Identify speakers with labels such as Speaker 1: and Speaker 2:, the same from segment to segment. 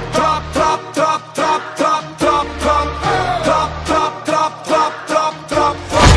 Speaker 1: Trop, trop, trop, trop, trop, trop, trop. Trop, trop, trop, trop, trop, trop.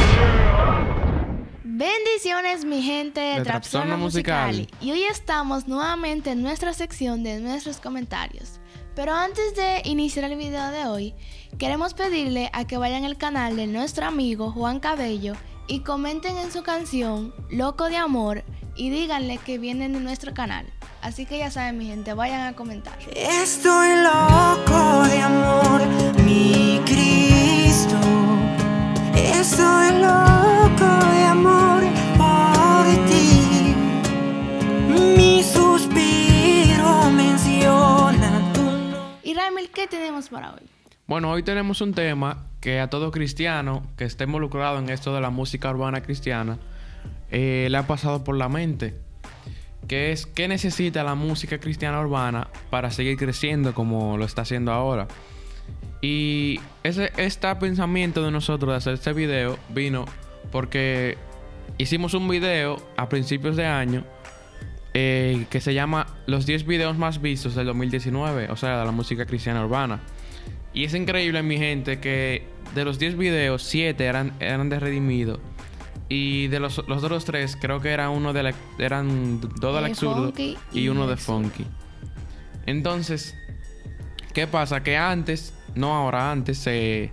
Speaker 2: Bendiciones, mi gente de
Speaker 3: Trapsono Musical.
Speaker 2: Y hoy estamos nuevamente en nuestra sección de nuestros comentarios. Pero antes de iniciar el video de hoy, queremos pedirle a que vayan al canal de nuestro amigo Juan Cabello y comenten en su canción Loco de Amor y díganle que vienen de nuestro canal. Así que ya saben, mi gente, vayan a comentar.
Speaker 4: Estoy loco de amor, mi Cristo. Estoy loco de amor por ti. Mi suspiro menciona tu nombre.
Speaker 2: Y Raimel, ¿qué tenemos para hoy?
Speaker 3: Bueno, hoy tenemos un tema que a todo cristiano que esté involucrado en esto de la música urbana cristiana le ha pasado por la mente, que es ¿qué necesita la música cristiana urbana para seguir creciendo como lo está haciendo ahora? Y este pensamiento de nosotros de hacer este video vino porque hicimos un video a principios de año que se llama Los 10 videos más vistos del 2019, o sea, de la música cristiana urbana. Y es increíble, mi gente, que de los 10 videos, 7 eran de Redimido. Y de los otros 3, creo que eran dos del Exurdo y uno de Funky. Entonces, ¿qué pasa? Que antes, no ahora, antes,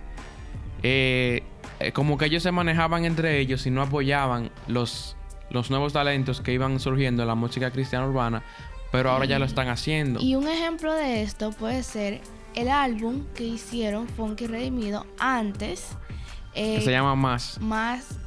Speaker 3: como que ellos se manejaban entre ellos y no apoyaban los nuevos talentos que iban surgiendo en la música cristiana urbana, pero ahora ya lo están haciendo.
Speaker 2: Y un ejemplo de esto puede ser el álbum que hicieron Funky y Redimido antes.
Speaker 3: Que se llama Más.
Speaker 2: Más,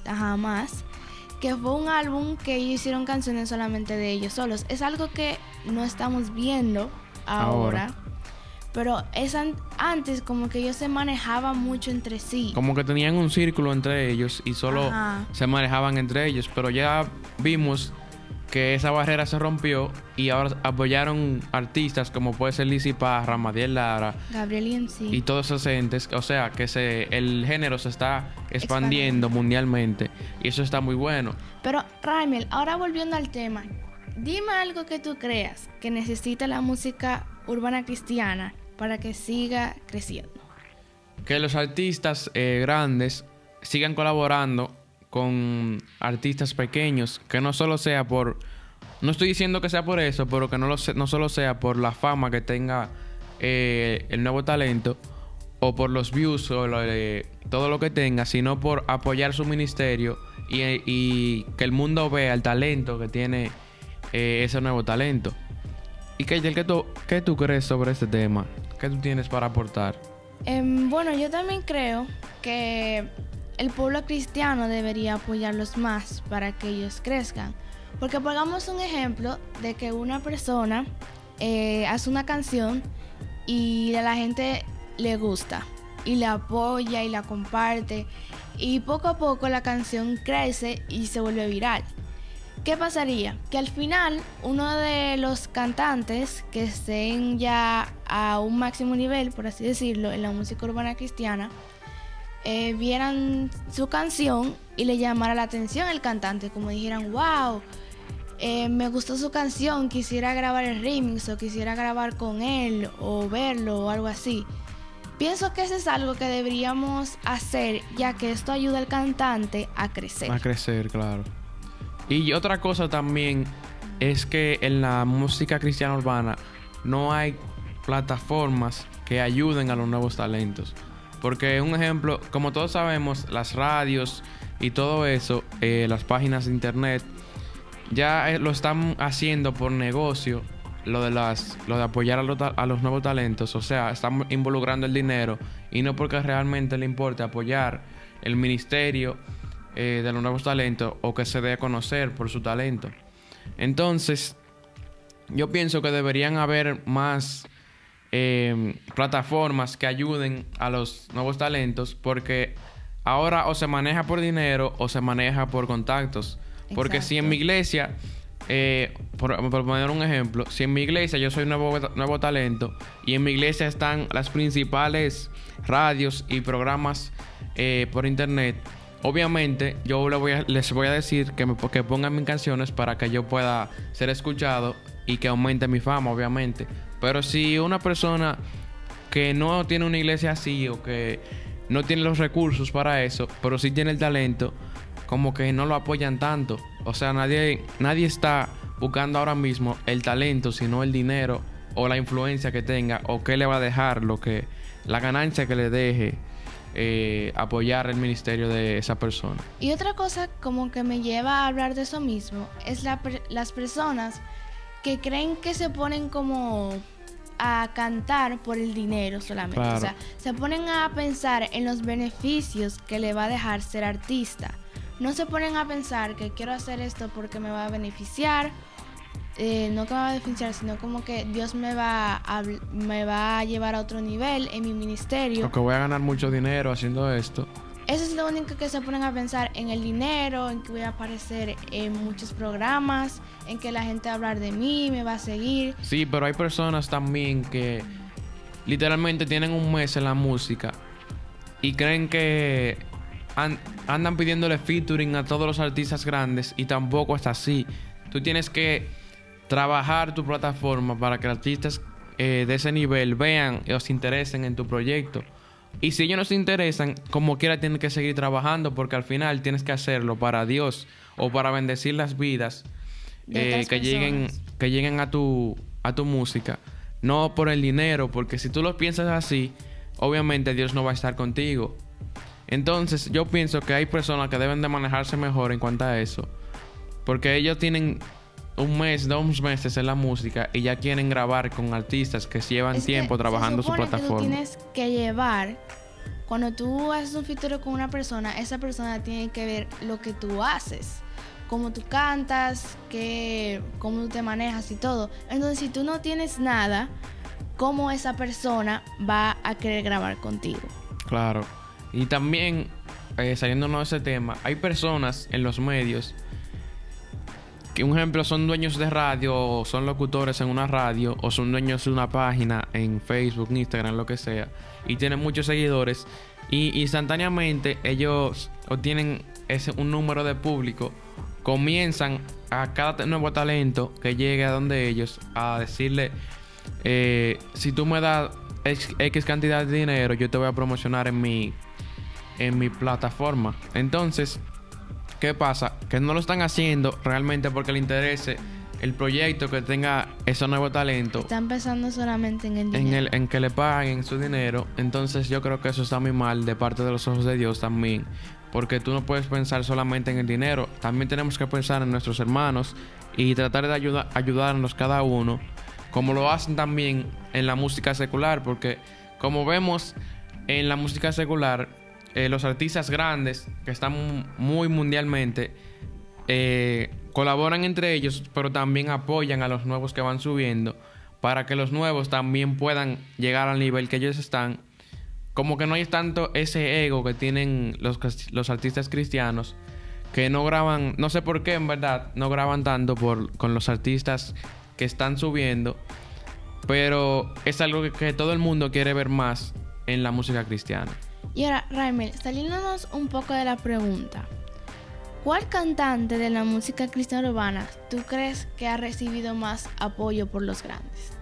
Speaker 2: que fue un álbum que ellos hicieron canciones solamente de ellos solos. Es algo que no estamos viendo ahora. Pero es antes como que ellos se manejaban mucho entre sí.
Speaker 3: Como que tenían un círculo entre ellos y solo se manejaban entre ellos. Pero ya vimos que esa barrera se rompió y ahora apoyaron artistas como puede ser Lizzy Parra, Madiel Lara,
Speaker 2: Gabriel MC
Speaker 3: y todos esos entes. O sea, que el género se está expandiendo mundialmente y eso está muy bueno.
Speaker 2: Pero Raimel, ahora volviendo al tema, dime algo que tú creas que necesita la música urbana cristiana para que siga creciendo.
Speaker 3: Que los artistas grandes sigan colaborando con artistas pequeños, que no solo sea por... No estoy diciendo que sea por eso, pero que no solo sea por la fama que tenga el nuevo talento o por los views o todo lo que tenga, sino por apoyar su ministerio y que el mundo vea el talento que tiene ese nuevo talento. Y Keitel, ¿qué tú crees sobre este tema? ¿Qué tú tienes para aportar?
Speaker 2: Bueno, yo también creo que el pueblo cristiano debería apoyarlos más para que ellos crezcan. Porque pongamos un ejemplo de que una persona hace una canción y a la gente le gusta y la apoya y la comparte y poco a poco la canción crece y se vuelve viral. ¿Qué pasaría? Que al final uno de los cantantes que estén ya a un máximo nivel, por así decirlo, en la música urbana cristiana, vieran su canción y le llamara la atención el cantante, como dijeran, wow, me gustó su canción, quisiera grabar el remix o quisiera grabar con él o verlo o algo así. Pienso que eso es algo que deberíamos hacer, ya que esto ayuda al cantante a crecer.
Speaker 3: A crecer, claro. Y otra cosa también es que en la música cristiana urbana no hay plataformas que ayuden a los nuevos talentos. Porque un ejemplo, como todos sabemos, las radios y todo eso, las páginas de internet, ya lo están haciendo por negocio, lo de apoyar a los nuevos talentos. O sea, están involucrando el dinero y no porque realmente le importe apoyar el ministerio de los nuevos talentos o que se dé a conocer por su talento. Entonces, yo pienso que deberían haber más plataformas que ayuden a los nuevos talentos, porque ahora o se maneja por dinero o se maneja por contactos. Porque
Speaker 2: Exacto.
Speaker 3: si en mi iglesia, por poner un ejemplo, si en mi iglesia yo soy nuevo talento y en mi iglesia están las principales radios y programas por internet, obviamente yo les voy a decir que pongan mis canciones para que yo pueda ser escuchado y que aumente mi fama, obviamente. Pero si una persona que no tiene una iglesia así o que no tiene los recursos para eso, pero sí tiene el talento, como que no lo apoyan tanto. O sea, nadie está buscando ahora mismo el talento, sino el dinero o la influencia que tenga o qué le va a dejar, la ganancia que le deje apoyar el ministerio de esa persona.
Speaker 2: Y otra cosa como que me lleva a hablar de eso mismo es las personas que creen que se ponen como a cantar por el dinero solamente.
Speaker 3: Claro.
Speaker 2: O sea, se ponen a pensar en los beneficios que le va a dejar ser artista. No se ponen a pensar que quiero hacer esto porque me va a beneficiar. No que me va a beneficiar, sino como que Dios me va a llevar a otro nivel en mi ministerio.
Speaker 3: Porque voy a ganar mucho dinero haciendo esto.
Speaker 2: Eso es lo único que se ponen a pensar, en el dinero, en que voy a aparecer en muchos programas, en que la gente va a hablar de mí, me va a seguir.
Speaker 3: Sí, pero hay personas también que literalmente tienen un mes en la música y creen que andan pidiéndole featuring a todos los artistas grandes y tampoco es así. Tú tienes que trabajar tu plataforma para que artistas de ese nivel vean o se interesen en tu proyecto. Y si ellos no se interesan, como quiera tienen que seguir trabajando, porque al final tienes que hacerlo para Dios o para bendecir las vidas que lleguen a tu música, no por el dinero, porque si tú lo piensas así, obviamente Dios no va a estar contigo. Entonces yo pienso que hay personas que deben de manejarse mejor en cuanto a eso, porque ellos tienen un mes, 2 meses en la música y ya quieren grabar con artistas que llevan tiempo trabajando su plataforma.
Speaker 2: Que tú tienes que llevar, cuando tú haces un featuring con una persona, esa persona tiene que ver lo que tú haces, cómo tú cantas, cómo tú te manejas y todo. Entonces, si tú no tienes nada, ¿cómo esa persona va a querer grabar contigo?
Speaker 3: Claro. Y también, saliéndonos de ese tema, hay personas en los medios que, un ejemplo, son dueños de radio, o son locutores en una radio, o son dueños de una página en Facebook, Instagram, lo que sea, y tienen muchos seguidores, y instantáneamente ellos obtienen un número de público, comienzan a cada nuevo talento que llegue a donde ellos a decirle, si tú me das X cantidad de dinero, yo te voy a promocionar en mi plataforma. Entonces, ¿qué pasa? Que no lo están haciendo realmente porque le interese el proyecto, que tenga ese nuevo talento.
Speaker 2: Están pensando solamente en el dinero.
Speaker 3: En que le paguen su dinero. Entonces yo creo que eso está muy mal de parte de los ojos de Dios también. Porque tú no puedes pensar solamente en el dinero. También tenemos que pensar en nuestros hermanos y tratar de ayudarnos cada uno, como lo hacen también en la música secular. Porque como vemos en la música secular, los artistas grandes que están muy mundialmente colaboran entre ellos, pero también apoyan a los nuevos que van subiendo para que los nuevos también puedan llegar al nivel que ellos están. Como que no hay tanto ese ego que tienen los artistas cristianos, que no graban, no sé por qué en verdad, no graban tanto con los artistas que están subiendo, pero es algo que todo el mundo quiere ver más en la música cristiana.
Speaker 2: Y ahora, Raimel, saliéndonos un poco de la pregunta, ¿cuál cantante de la música cristiana urbana tú crees que ha recibido más apoyo por los grandes?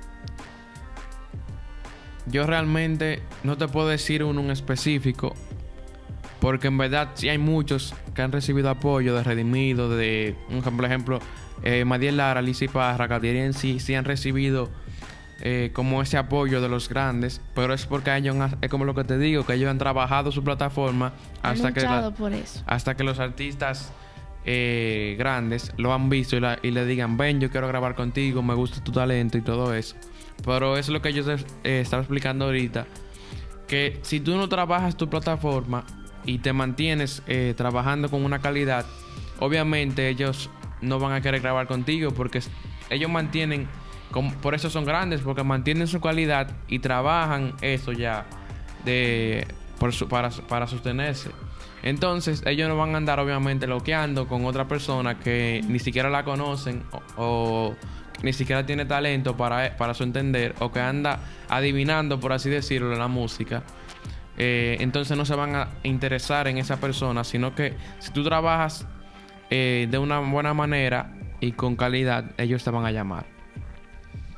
Speaker 3: Yo realmente no te puedo decir uno en específico, porque en verdad sí hay muchos que han recibido apoyo de Redimido, por ejemplo, Madiel Lara, Lizzy Parra, Catherine, sí han recibido como ese apoyo de los grandes, pero es porque ellos, es como lo que te digo, que ellos han trabajado su plataforma hasta que los artistas grandes lo han visto y le digan, ven, yo quiero grabar contigo, me gusta tu talento y todo eso. Pero eso es lo que yo estaba explicando ahorita, que si tú no trabajas tu plataforma y te mantienes trabajando con una calidad, obviamente ellos no van a querer grabar contigo, porque ellos mantienen, por eso son grandes, porque mantienen su calidad y trabajan eso ya para sostenerse. Entonces ellos no van a andar obviamente loqueando con otra persona que ni siquiera la conocen o ni siquiera tiene talento para su entender, o que anda adivinando, por así decirlo, en la música. Entonces no se van a interesar en esa persona, sino que si tú trabajas de una buena manera y con calidad, ellos te van a llamar.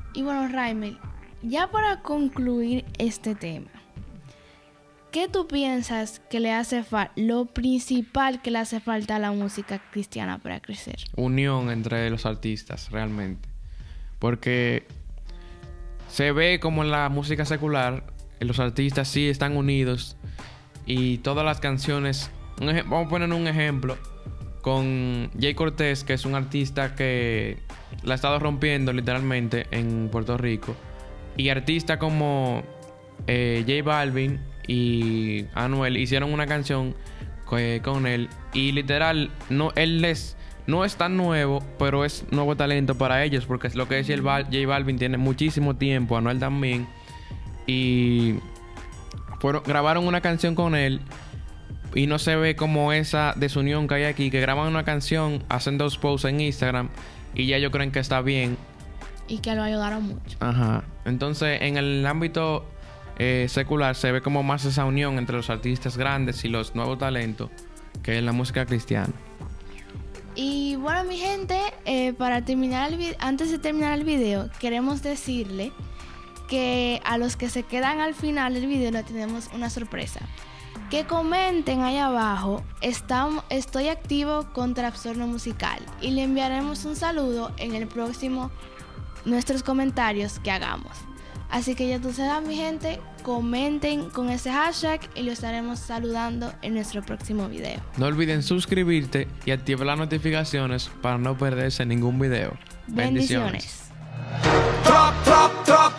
Speaker 2: Y bueno, Raimel, ya para concluir este tema, ¿qué tú piensas que le hace falta, lo principal que le hace falta a la música cristiana para crecer?
Speaker 3: Unión entre los artistas, realmente. Porque se ve como en la música secular, los artistas sí están unidos y todas las canciones... Vamos a poner un ejemplo con Jay Cortés, que es un artista que la ha estado rompiendo literalmente en Puerto Rico. Y artistas como J Balvin y Anuel hicieron una canción con él. Y literal, no es tan nuevo, pero es nuevo talento para ellos. Porque es lo que decía J Balvin, tiene muchísimo tiempo, Anuel también. Y grabaron una canción con él. Y no se ve como esa desunión que hay aquí, que graban una canción, hacen 2 posts en Instagram y ya ellos creen que está bien.
Speaker 2: Y que lo ayudaron mucho.
Speaker 3: Ajá. Entonces, en el ámbito secular se ve como más esa unión entre los artistas grandes y los nuevos talentos que en la música cristiana.
Speaker 2: Y bueno, mi gente, para terminar antes de terminar el video, queremos decirle que a los que se quedan al final del video le tenemos una sorpresa. Que comenten ahí abajo, estoy activo con Trastorno Musical, y le enviaremos un saludo en el próximo nuestros comentarios que hagamos. Así que ya tú sabes, mi gente, comenten con ese hashtag y lo estaremos saludando en nuestro próximo video.
Speaker 3: No olviden suscribirte y activar las notificaciones para no perderse ningún video.
Speaker 2: Bendiciones.
Speaker 1: Drop, drop, drop.